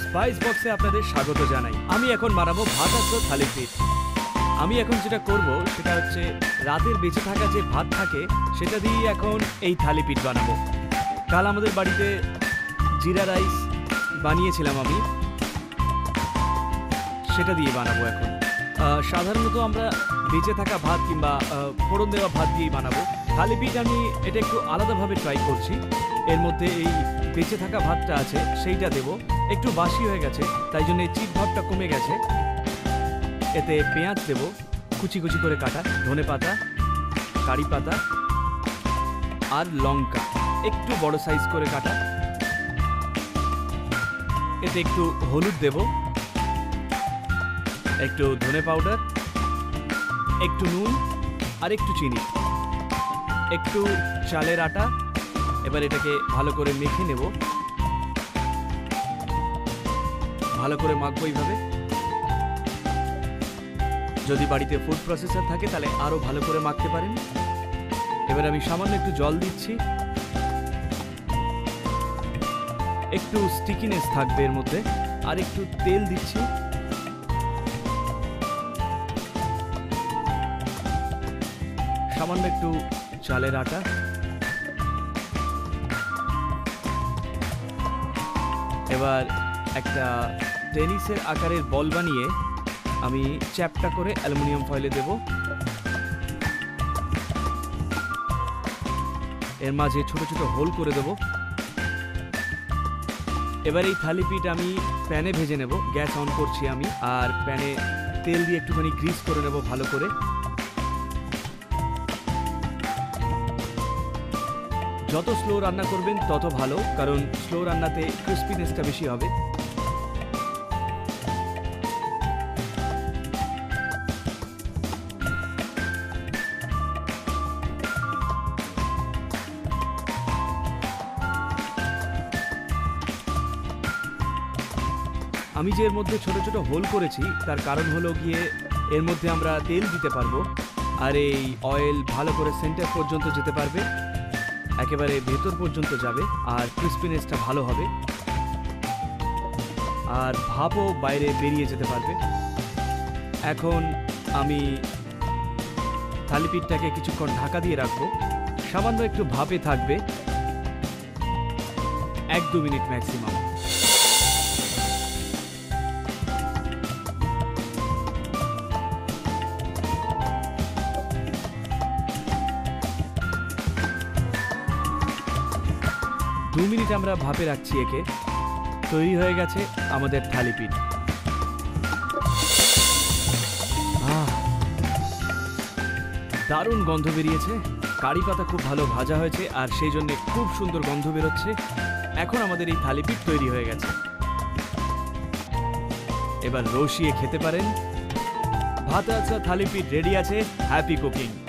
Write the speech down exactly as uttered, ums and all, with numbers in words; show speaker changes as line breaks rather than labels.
Spice বক্সে আপনাদের স্বাগত জানাই। আমি এখন বানাবো ভাত আর থালিপীঠ। আমি এখন যেটা করব সেটা হচ্ছে রাতের বেঁচে থাকা যে ভাত থাকে সেটা দিয়ে এখন এই থালিপীঠ বানাবো। কাল আমাদের বাড়িতে জিরা রাইস বানিয়েছিলাম আমি, সেটা দিয়ে বানাবো এখন। সাধারণত আমরা বেঁচে থাকা ভাত কিংবা ফোড়ন দেওয়া ভাত দিয়েই বানাবো। থালিপীঠ আমি এটা একটু আলাদাভাবে ট্রাই করছি। এর মধ্যে এই বেঁচে থাকা ভাতটা আছে সেইটা দেব, একটু বাসি হয়ে গেছে তাই জন্য এই চিট ভাবটা কমে গেছে। এতে পেঁয়াজ দেব কুচি কুচি করে কাটা, ধনে পাতা, কারি পাতা আর লঙ্কা একটু বড় সাইজ করে কাটা। এতে একটু হলুদ দেব, একটু ধনে পাউডার, একটু নুন আর একটু চিনি, একটু চালের আটা। এবার এটাকে ভালো করে মেখে নেব, ভালো করে মাখবো এইভাবে। যদি বাড়িতে ফুড প্রসেসর থাকে তাহলে আরো ভালো করে মাখতে পারেন। এবার আমি সামান্য একটু জল দিচ্ছি, একটু স্টিকিনেস থাকবে এর মধ্যে, আর একটু তেল দিচ্ছি। সামান্য একটু চালের আটা, এবার একটা টেনিসের আকারের বল বানিয়ে আমি চ্যাপটা করে অ্যালুমিনিয়াম ফয়েলে দেব। এর মাঝে ছোট ছোট হোল করে দেব। এবার এই থালিপীঠ আমি প্যানে ভেজে নেব। গ্যাস অন করছি আমি, আর প্যানে তেল দিয়ে একটুখানি গ্রিস করে নেব ভালো করে। যত স্লো রান্না করবেন তত ভালো, কারণ স্লো রান্নাতে ক্রিস্পিনেসটা বেশি হবে। আমি যে এর মধ্যে ছোট ছোট হোল করেছি তার কারণ হলো গিয়ে এর মধ্যে আমরা তেল দিতে পারবো, আর এই অয়েল ভালো করে সেন্টার পর্যন্ত যেতে পারবে, একেবারে ভেতর পর্যন্ত যাবে, আর ক্রিস্পিনেসটা ভালো হবে, আর ভাপও বাইরে বেরিয়ে যেতে পারবে। এখন আমি থালিপীঠটাকে কিছুক্ষণ ঢাকা দিয়ে রাখবো, সামান্য একটু ভাপে থাকবে, এক দু মিনিট ম্যাক্সিমাম। দু মিনিট আমরা ভাপে রাখছি একে। তৈরি হয়ে গেছে আমাদের থালিপীঠ। দারুণ গন্ধ বেরিয়েছে, কারি পাতা খুব ভালো ভাজা হয়েছে আর সেই জন্য খুব সুন্দর গন্ধ বেরোচ্ছে। এখন আমাদের এই থালিপীঠ তৈরি হয়ে গেছে। এবার রসিয়ে খেতে পারেন। ভাত আচ্ছা থালিপীঠ রেডি আছে। Happy cooking.